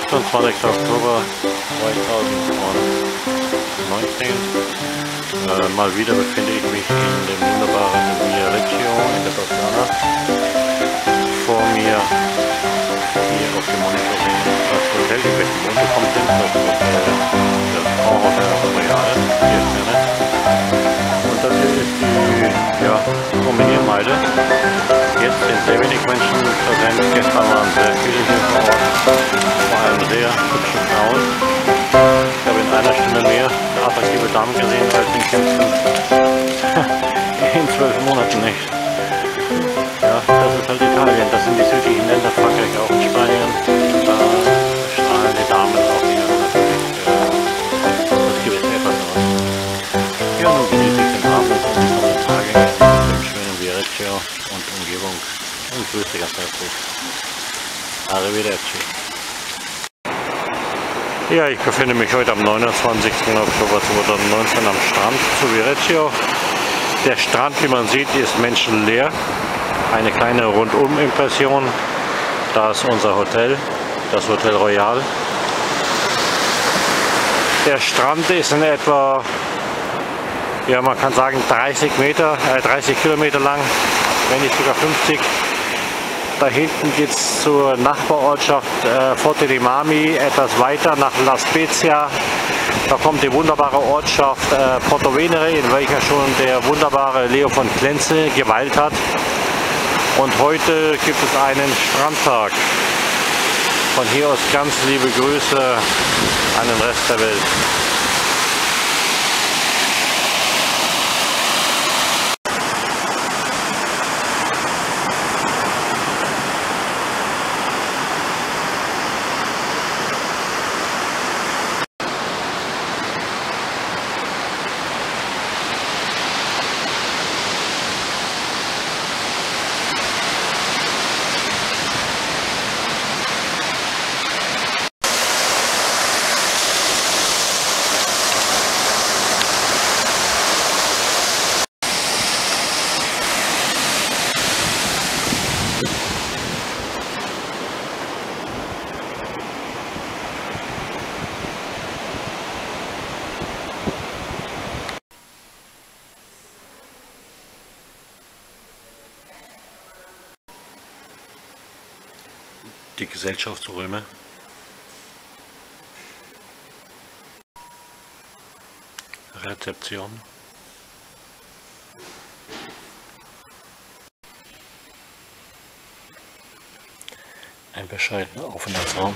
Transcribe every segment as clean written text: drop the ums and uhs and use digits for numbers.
28. Oktober 2019. Mal wieder befinde ich mich in dem wunderbaren Viareggio in der Toskana. Vor mir hier auf dem Monitor sehen das Hotel, in welchem wir untergekommen sind, das Grand Hotel Royal, 4 Sterne. Und das hier ist die Promeniermeile. Jetzt sind sehr wenig Menschen präsent, gestern waren sehr viele hier vor Ort, vor allem sehr hübsche Frauen. Ich habe in einer Stunde mehr attraktive Damen gesehen als in Kempten in 12 Monaten nicht. Ja, das ist halt Italien, das sind die südlichen Länder, Frankreich auch in Spanien. Da strahlen die Damen auch wieder natürlich das gewisse etwas aus. Ja, nun genieße ich den Abend und die kommenden Tage im schönen Viareggio und Umgebung und grüße ganz herzlich. Arrivederci. Ja, ich befinde mich heute am 29. Oktober 2019 am Strand zu Viareggio. Der Strand, wie man sieht, ist menschenleer. Eine kleine Rundum-Impression. Da ist unser Hotel, das Hotel Royal. Der Strand ist in etwa, ja, man kann sagen 30 Kilometer lang, wenn nicht sogar 50. Da hinten geht es zur Nachbarortschaft Forte dei Marmi, etwas weiter nach La Spezia. Da kommt die wunderbare Ortschaft Porto Venere, in welcher schon der wunderbare Leo von Klenze geweilt hat. Und heute gibt es einen Strandtag. Von hier aus ganz liebe Grüße an den Rest der Welt. Die Gesellschaftsräume. Rezeption. Ein bescheidener Aufenthaltsraum.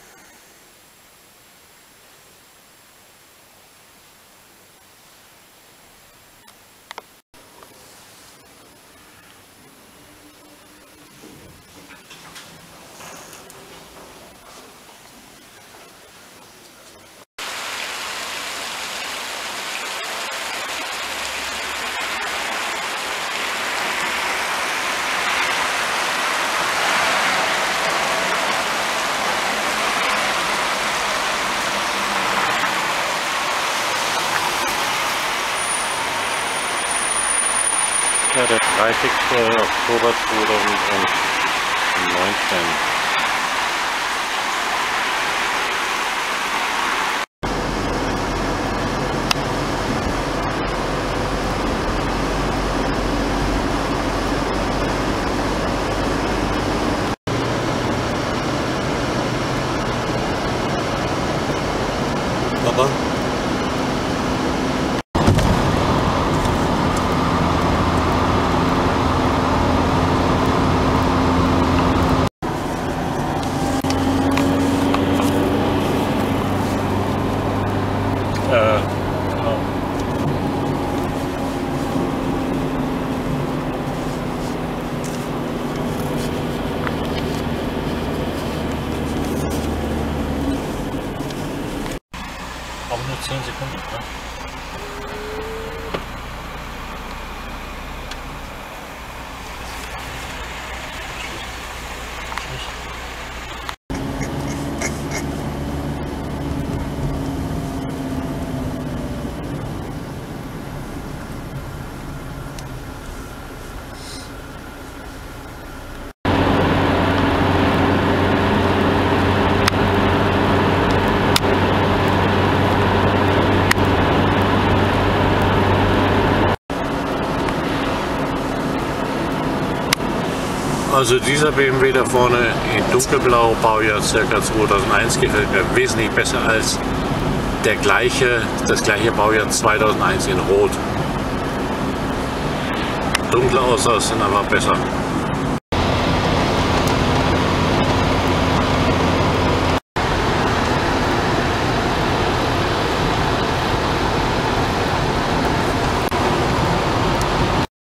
Ja, der 30. Oktober 2019. Papa? Aber nur 10 Sekunden, ne? Also dieser BMW da vorne in dunkelblau, Baujahr ca. 2001, gefällt mir wesentlich besser als das gleiche Baujahr 2001 in Rot. Dunkle Autos sind aber besser.